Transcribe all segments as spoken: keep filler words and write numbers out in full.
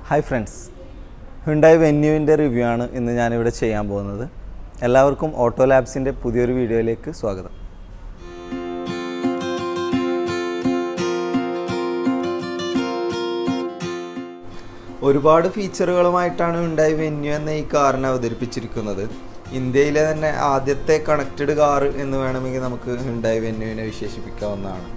Hi friends, Hyundai വെന്യൂവിൻ്റെ review ആണ് ഇന്ന് ഞാനിവിടെ ചെയ്യാൻ പോകുന്നത്. എല്ലാവർക്കും ഓട്ടോ ലാബ്സിൻ്റെ പുതിയൊരു വീഡിയോയിലേക്ക് സ്വാഗതം. ഒരുപാട് ഫീച്ചറുകളുമായിട്ടാണ് ഹ്യുണ്ടായി വെന്യൂ എന്ന ഈ കാറിനെ അവതരിപ്പിച്ചിരിക്കുന്നത്. ഇന്ത്യയിലെ തന്നെ ആദ്യത്തെ കണക്റ്റഡ് കാർ എന്ന് വേണമെങ്കിൽ നമുക്ക് ഹ്യുണ്ടായി വെന്യൂവിനെ വിശേഷിപ്പിക്കാവുന്നതാണ്.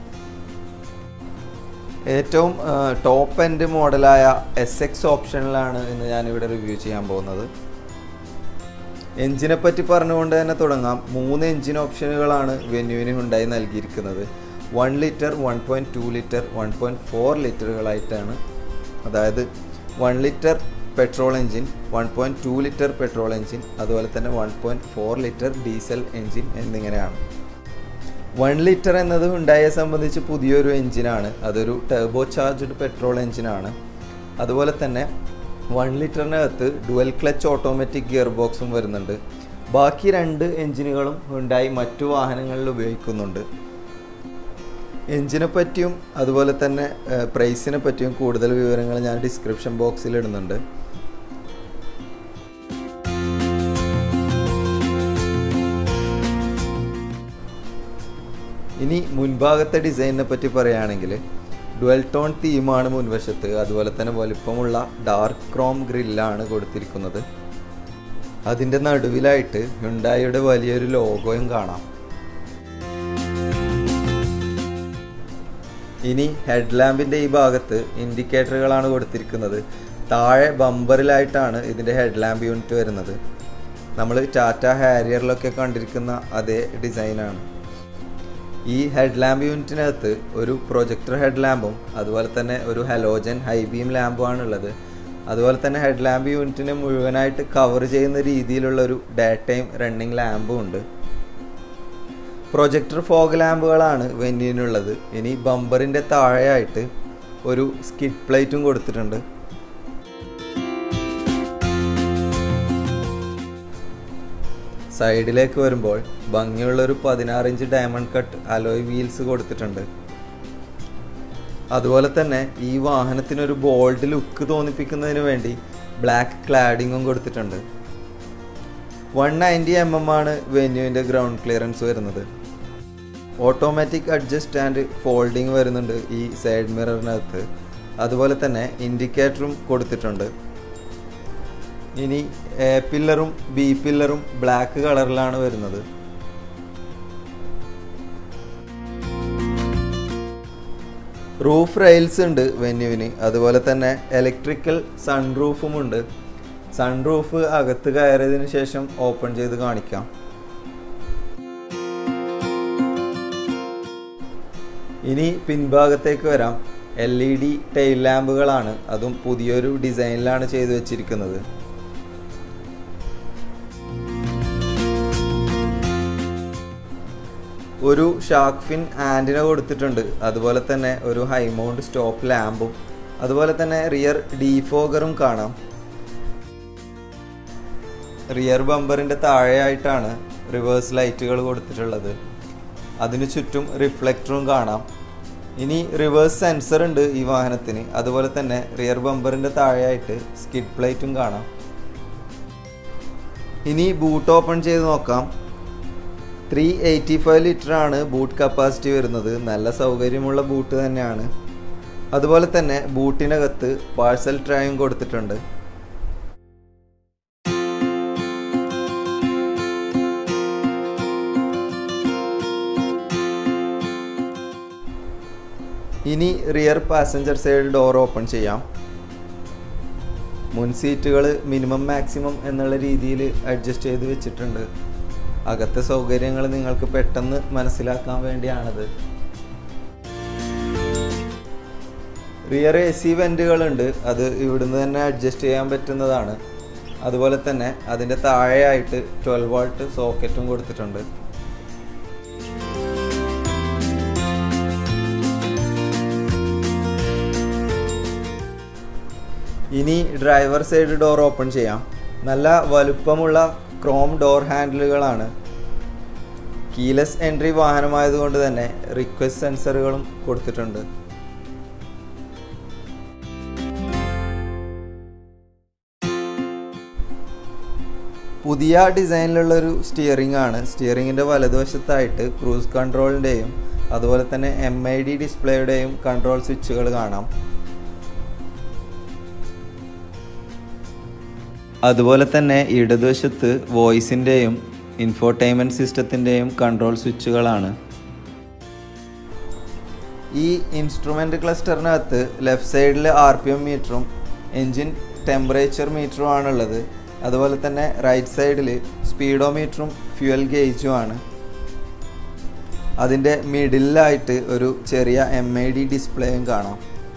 ഏറ്റവും ടോപ്പ് എൻഡ് മോഡലായ എസ് എക്സ് ഓപ്ഷനിലാണ് ഇന്ന് ഞാനിവിടെ റിവ്യൂ ചെയ്യാൻ പോകുന്നത്. എൻജിനെ പറ്റി പറഞ്ഞുകൊണ്ട് തന്നെ തുടങ്ങാം. മൂന്ന് എൻജിൻ ഓപ്ഷനുകളാണ് വെന്യൂവിന് ഹ്യുണ്ടായി നൽകിയിരിക്കുന്നത്. One litre, one point two litre, one point four ലിറ്ററുകളായിട്ടാണ്. അതായത് one litre petrol engine, one point two litre petrol engine, അതുപോലെ തന്നെ one point four litre diesel engine എന്നിങ്ങനെയാണ്. വൺ ലിറ്റർ എന്നത് ഹ്യുണ്ടായിയെ സംബന്ധിച്ച് പുതിയൊരു എൻജിനാണ്. അതൊരു ടർബോ ചാർജ്ഡ് പെട്രോൾ എൻജിനാണ്. അതുപോലെ തന്നെ വൺ ലിറ്ററിനകത്ത് ഡുവൽ ക്ലച്ച് ഓട്ടോമാറ്റിക് ഗിയർ ബോക്സും വരുന്നുണ്ട്. ബാക്കി രണ്ട് എൻജിനുകളും ഹ്യുണ്ടായി മറ്റു വാഹനങ്ങളിൽ ഉപയോഗിക്കുന്നുണ്ട്. എൻജിനെ പറ്റിയും അതുപോലെ തന്നെ പ്രൈസിനെ പറ്റിയും കൂടുതൽ വിവരങ്ങൾ ഞാൻ ഡിസ്ക്രിപ്ഷൻ ബോക്സിൽ ഇടുന്നുണ്ട്. ഇനി മുൻഭാഗത്തെ ഡിസൈനിനെ പറ്റി പറയുകയാണെങ്കിൽ ഡുവൽ ടോൺ തീമാണ് മുൻവശത്ത്. അതുപോലെ തന്നെ വലിപ്പമുള്ള ഡാർക്ക് ക്രോം ഗ്രില്ലാണ് കൊടുത്തിരിക്കുന്നത്. അതിൻ്റെ നടുവിലായിട്ട് ഹ്യുണ്ടായിയുടെ വലിയൊരു ലോഗോയും കാണാം. ഇനി ഹെഡ് ലാമ്പിൻ്റെ ഈ ഭാഗത്ത് ഇൻഡിക്കേറ്ററുകളാണ് കൊടുത്തിരിക്കുന്നത്. താഴെ ബമ്പറിലായിട്ടാണ് ഇതിൻ്റെ ഹെഡ് ലാമ്പ് യൂണിറ്റ് വരുന്നത്. നമ്മൾ ടാറ്റ ഹാരിയറിലൊക്കെ കണ്ടിരിക്കുന്ന അതേ ഡിസൈനാണ്. ഈ ഹെഡ് ലാമ്പ് യൂണിറ്റിനകത്ത് ഒരു പ്രൊജക്ടർ ഹെഡ് ലാമ്പും അതുപോലെ തന്നെ ഒരു ഹലോജൻ ഹൈ ബീം ലാമ്പുമാണ് ഉള്ളത്. അതുപോലെ തന്നെ ഹെഡ് ലാമ്പ് യൂണിറ്റിനെ മുഴുവനായിട്ട് കവർ ചെയ്യുന്ന രീതിയിലുള്ള ഒരു ഡേ ടൈം റണ്ണിങ് ലാമ്പും ഉണ്ട്. പ്രൊജക്ടർ ഫോഗ് ലാമ്പുകളാണ് വെന്യൂവിനുള്ളത്. ഇനി ബമ്പറിൻ്റെ താഴെയായിട്ട് ഒരു സ്കിഡ് പ്ലേറ്റും കൊടുത്തിട്ടുണ്ട്. സൈഡിലേക്ക് വരുമ്പോൾ ഭംഗിയുള്ളൊരു പതിനാറ് inch diamond cut alloy wheels കൊടുത്തിട്ടുണ്ട്. അതുപോലെ തന്നെ ഈ വാഹനത്തിനൊരു ബോൾഡ് ലുക്ക് തോന്നിപ്പിക്കുന്നതിന് വേണ്ടി ബ്ലാക്ക് ക്ലാഡിങ്ങും കൊടുത്തിട്ടുണ്ട്. വൺ നയൻറ്റി എം എം ആണ് വെന്യൂവിൻ്റെ ഗ്രൗണ്ട് ക്ലിയറൻസ് വരുന്നത്. ഓട്ടോമാറ്റിക് അഡ്ജസ്റ്റ് ആൻഡ് ഫോൾഡിങ് വരുന്നുണ്ട് ഈ സൈഡ് മിററിനകത്ത്. അതുപോലെ തന്നെ ഇൻഡിക്കേറ്ററും കൊടുത്തിട്ടുണ്ട്. ഇനി എ പില്ലറും ബി പില്ലറും ബ്ലാക്ക് കളറിലാണ് വരുന്നത്. റൂഫ് റെയിൽസ് ഉണ്ട് വെന്യൂവിന്. അതുപോലെ തന്നെ ഇലക്ട്രിക്കൽ സൺറൂഫും ഉണ്ട്. സൺറൂഫ് അകത്ത് കയറിയതിനു ശേഷം ഓപ്പൺ ചെയ്ത് കാണിക്കാം. ഇനി പിൻഭാഗത്തേക്ക് വരാം. എൽ ഇ ഡി ടെയിൽ ലാമ്പുകളാണ്. അതും പുതിയൊരു ഡിസൈനിലാണ് ചെയ്തു വെച്ചിരിക്കുന്നത്. ഒരു ഷാർക്ക് ഫിൻ ആൻറ്റിന കൊടുത്തിട്ടുണ്ട്. അതുപോലെ തന്നെ ഒരു ഹൈ മൗണ്ട് സ്റ്റോപ്പ് ലാമ്പും അതുപോലെ തന്നെ റിയർ ഡീഫോഗറും കാണാം. റിയർ ബമ്പറിൻ്റെ താഴെയായിട്ടാണ് റിവേഴ്സ് ലൈറ്റുകൾ കൊടുത്തിട്ടുള്ളത്. അതിനു ചുറ്റും റിഫ്ലക്ടറും കാണാം. ഇനി റിവേഴ്സ് സെൻസർ ഉണ്ട് ഈ വാഹനത്തിന്. അതുപോലെ തന്നെ റിയർ ബമ്പറിൻ്റെ താഴെയായിട്ട് സ്കിഡ് പ്ലേറ്റും കാണാം. ഇനി ബൂട്ട് ഓപ്പൺ ചെയ്ത് നോക്കാം. ത്രീ എയ്റ്റി ഫൈവ് ലിറ്റർ ആണ് ബൂട്ട് കപ്പാസിറ്റി വരുന്നത്. നല്ല സൗകര്യമുള്ള ബൂട്ട് തന്നെയാണ്. അതുപോലെ തന്നെ ബൂട്ടിനകത്ത് പാഴ്സൽ ട്രേയും കൊടുത്തിട്ടുണ്ട്. ഇനി rear passenger side door open ചെയ്യാം. മുൻ സീറ്റുകൾ മിനിമം മാക്സിമം എന്നുള്ള രീതിയിൽ അഡ്ജസ്റ്റ് ചെയ്ത് വെച്ചിട്ടുണ്ട്. അകത്തെ സൗകര്യങ്ങൾ നിങ്ങൾക്ക് പെട്ടെന്ന് മനസ്സിലാക്കാൻ വേണ്ടിയാണത്. റിയർ എ സി വെൻറ്റുകളുണ്ട്. അത് ഇവിടുന്ന് തന്നെ അഡ്ജസ്റ്റ് ചെയ്യാൻ പറ്റുന്നതാണ്. അതുപോലെ തന്നെ അതിൻ്റെ താഴെയായിട്ട് ട്വൽവ് വാൾട്ട് സോക്കറ്റും കൊടുത്തിട്ടുണ്ട്. ഇനി ഡ്രൈവർ സൈഡ് ഡോർ ഓപ്പൺ ചെയ്യാം. നല്ല വലുപ്പമുള്ള ക്രോം ഡോർ ഹാൻഡിലുകളാണ്. കീലെസ് എൻട്രി വാഹനമായതുകൊണ്ട് തന്നെ റിക്വസ്റ്റ് സെൻസറുകളും കൊടുത്തിട്ടുണ്ട്. പുതിയ ഡിസൈനിലുള്ളൊരു സ്റ്റിയറിംഗ് ആണ്. സ്റ്റിയറിങ്ങിൻ്റെ വലതുവശത്തായിട്ട് ക്രൂസ് കൺട്രോളിൻ്റെയും അതുപോലെ തന്നെ എം ഐ ഡി ഡിസ്പ്ലേയുടെയും കൺട്രോൾ സ്വിച്ചുകൾ കാണാം. അതുപോലെ തന്നെ ഇടതുവശത്ത് വോയിസിൻ്റെയും ഇൻഫോർടൈൻമെൻറ്റ് സിസ്റ്റത്തിൻ്റെയും കൺട്രോൾ സ്വിച്ചുകളാണ്. ഈ ഇൻസ്ട്രുമെൻ്റ് ക്ലസ്റ്ററിനകത്ത് ലെഫ്റ്റ് സൈഡിൽ ആർ പി എം മീറ്ററും എൻജിൻ ടെമ്പറേച്ചർ മീറ്ററും ആണുള്ളത്. അതുപോലെ തന്നെ റൈറ്റ് സൈഡിൽ സ്പീഡോമീറ്ററും ഫ്യൂവൽ ഗേജും ആണ്. അതിൻ്റെ മിഡിലായിട്ട് ഒരു ചെറിയ എം ഐ ഡി ഡിസ്പ്ലേയും കാണാം.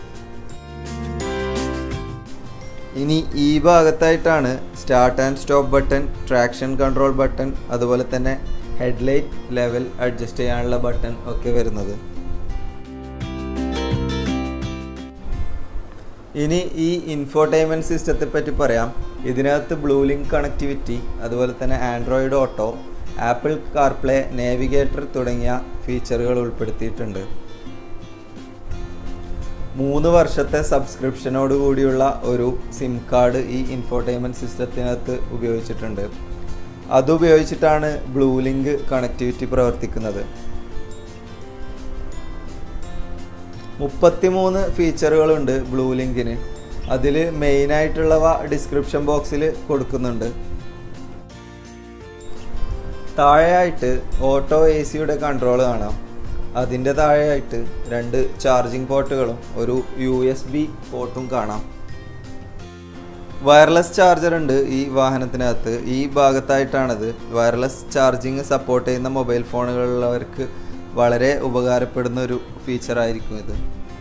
ഇനി ഈ ഭാഗത്തായിട്ടാണ് start and stop button, traction control button, അതുപോലെ തന്നെ ഹെഡ്ലൈറ്റ് ലെവൽ അഡ്ജസ്റ്റ് ചെയ്യാനുള്ള ബട്ടൺ ഒക്കെ വരുന്നത്. ഇനി ഈ ഇൻഫോർടൈൻമെൻറ്റ് സിസ്റ്റത്തെ പറ്റി പറയാം. ഇതിനകത്ത് ബ്ലൂ ലിങ്ക് കണക്ടിവിറ്റി, അതുപോലെ തന്നെ Android auto, Apple CarPlay, navigator തുടങ്ങിയ ഫീച്ചറുകൾ ഉൾപ്പെടുത്തിയിട്ടുണ്ട്. മൂന്ന് വർഷത്തെ സബ്സ്ക്രിപ്ഷനോട് കൂടിയുള്ള ഒരു സിം കാർഡ് ഈ ഇൻഫോർടൈൻമെൻറ്റ് സിസ്റ്റത്തിനകത്ത് ഉപയോഗിച്ചിട്ടുണ്ട്. അതുപയോഗിച്ചിട്ടാണ് ബ്ലൂ ലിങ്ക് കണക്ടിവിറ്റി പ്രവർത്തിക്കുന്നത്. മുപ്പത്തിമൂന്ന് ഫീച്ചറുകളുണ്ട് ബ്ലൂ ലിങ്കിന്. അതിൽ മെയിനായിട്ടുള്ളവ ഡിസ്ക്രിപ്ഷൻ ബോക്സിൽ കൊടുക്കുന്നുണ്ട്. താഴെയായിട്ട് ഓട്ടോ എ സിയുടെ കൺട്രോൾ കാണാം. അതിൻ്റെ താഴെയായിട്ട് രണ്ട് ചാർജിങ് പോർട്ടുകളും ഒരു യു എസ് ബി പോർട്ടും കാണാം. വയർലെസ് ചാർജർ ഉണ്ട് ഈ വാഹനത്തിനകത്ത്. ഈ ഭാഗത്തായിട്ടാണത്. വയർലെസ് ചാർജിങ് സപ്പോർട്ട് ചെയ്യുന്ന മൊബൈൽ ഫോണുകളുള്ളവർക്ക് വളരെ ഉപകാരപ്പെടുന്ന ഒരു ഫീച്ചറായിരിക്കും ഇത്.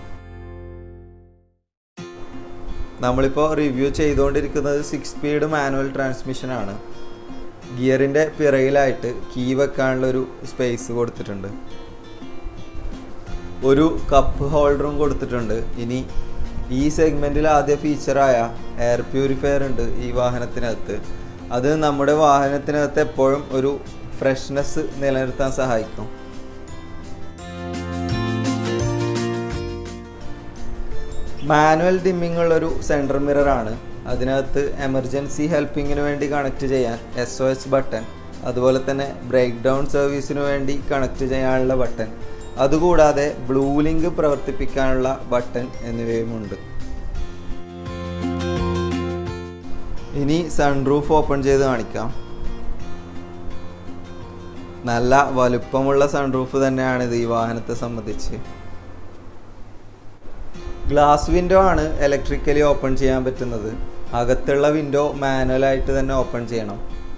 നമ്മളിപ്പോൾ റിവ്യൂ ചെയ്തുകൊണ്ടിരിക്കുന്നത് സിക്സ് സ്പീഡ് മാനുവൽ ട്രാൻസ്മിഷനാണ്. ഗിയറിൻ്റെ പിറകിലായിട്ട് കീ വെക്കാനുള്ളൊരു സ്പേസ് കൊടുത്തിട്ടുണ്ട്. ഒരു കപ്പ് ഹോൾഡറും കൊടുത്തിട്ടുണ്ട്. ഇനി ഈ സെഗ്മെൻറ്റിൽ ആദ്യ ഫീച്ചറായ എയർ പ്യൂരിഫയർ ഉണ്ട് ഈ വാഹനത്തിനകത്ത്. അത് നമ്മുടെ വാഹനത്തിനകത്ത് എപ്പോഴും ഒരു ഫ്രഷ്നെസ് നിലനിർത്താൻ സഹായിക്കും. മാനുവൽ ഡിമ്മിംഗ് ഉള്ളൊരു സെൻറ്റർ മിററാണ്. അതിനകത്ത് എമർജൻസി ഹെൽപ്പിങ്ങിന് വേണ്ടി കണക്ട് ചെയ്യാൻ എസ് ഒ എസ് ബട്ടൺ, അതുപോലെ തന്നെ ബ്രേക്ക് ഡൗൺ സർവീസിന് വേണ്ടി കണക്ട് ചെയ്യാനുള്ള ബട്ടൺ, അതുകൂടാതെ ബ്ലൂ ലിങ്ക് പ്രവർത്തിപ്പിക്കാനുള്ള ബട്ടൺ എന്നിവയുമുണ്ട്. ഇനി സൺറൂഫ് ഓപ്പൺ ചെയ്ത് കാണിക്കാം. നല്ല വലുപ്പമുള്ള സൺറൂഫ് തന്നെയാണിത് ഈ വാഹനത്തെ സംബന്ധിച്ച്. ഗ്ലാസ് വിൻഡോ ആണ് ഇലക്ട്രിക്കലി ഓപ്പൺ ചെയ്യാൻ പറ്റുന്നത്. അകത്തുള്ള വിൻഡോ മാനുവലായിട്ട് തന്നെ ഓപ്പൺ ചെയ്യണം.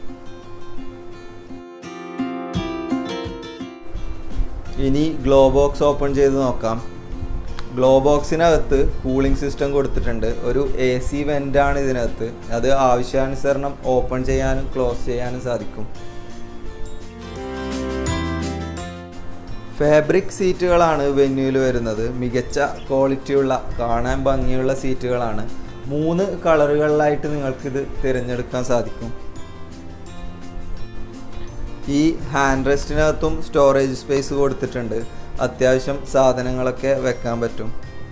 ഇനി ഗ്ലോ ബോക്സ് ഓപ്പൺ ചെയ്ത് നോക്കാം. ഗ്ലോ ബോക്സിനകത്ത് കൂളിംഗ് സിസ്റ്റം കൊടുത്തിട്ടുണ്ട്. ഒരു എ സി വെൻ്റാണ് ഇതിനകത്ത്. അത് ആവശ്യാനുസരണം ഓപ്പൺ ചെയ്യാനും ക്ലോസ് ചെയ്യാനും സാധിക്കും. ഫാബ്രിക് സീറ്റുകളാണ് വെന്യൂവിൽ വരുന്നത്. മികച്ച ക്വാളിറ്റിയുള്ള കാണാൻ ഭംഗിയുള്ള സീറ്റുകളാണ്. മൂന്ന് കളറുകളിലായിട്ട് നിങ്ങൾക്കിത് തിരഞ്ഞെടുക്കാൻ സാധിക്കും. ഈ ഹാൻഡ് റെസ്റ്റിനകത്തും സ്റ്റോറേജ് സ്പേസ് കൊടുത്തിട്ടുണ്ട്. അത്യാവശ്യം സാധനങ്ങളൊക്കെ വെക്കാൻ പറ്റും.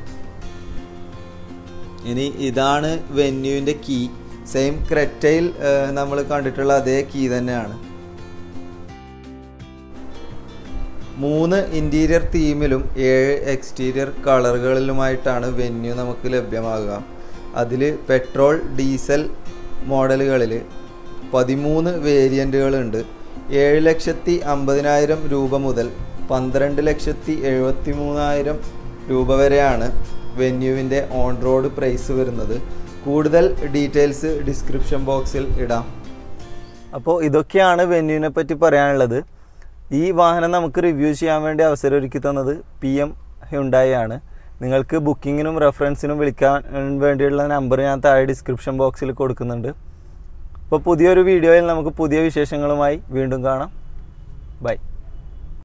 ഇനി ഇതാണ് വെന്യൂവിൻ്റെ കീ. സെയിം ക്രെറ്റയിൽ നമ്മൾ കണ്ടിട്ടുള്ള അതേ കീ തന്നെയാണ്. മൂന്ന് ഇൻറ്റീരിയർ തീമിലും ഏഴ് എക്സ്റ്റീരിയർ കളറുകളിലുമായിട്ടാണ് വെന്യൂ നമുക്ക് ലഭ്യമാകുക. അതിൽ പെട്രോൾ, ഡീസൽ മോഡലുകളിൽ പതിമൂന്ന് വേരിയൻറ്റുകളുണ്ട്. ഏഴ് ലക്ഷത്തി അമ്പതിനായിരം രൂപ മുതൽ പന്ത്രണ്ട് ലക്ഷത്തി എഴുപത്തി മൂന്നായിരം രൂപ വരെയാണ് വെന്യൂവിൻ്റെ ഓൺ റോഡ് പ്രൈസ് വരുന്നത്. കൂടുതൽ ഡീറ്റെയിൽസ് ഡിസ്ക്രിപ്ഷൻ ബോക്സിൽ ഇടാം. അപ്പോൾ ഇതൊക്കെയാണ് വെന്യൂവിനെ പറ്റി പറയാനുള്ളത്. ഈ വാഹനം നമുക്ക് റിവ്യൂ ചെയ്യാൻ വേണ്ടി അവസരം ഒരുക്കി തന്നത് പി എം ഹ്യുണ്ടായി ആണ്. നിങ്ങൾക്ക് ബുക്കിങ്ങിനും റെഫറൻസിനും വിളിക്കാൻ വേണ്ടിയുള്ള നമ്പർ ഞാൻ താഴെ ഡിസ്ക്രിപ്ഷൻ ബോക്സിൽ കൊടുക്കുന്നുണ്ട്. അപ്പോൾ പുതിയൊരു വീഡിയോയിൽ നമുക്ക് പുതിയ വിശേഷങ്ങളുമായി വീണ്ടും കാണാം. ബൈ.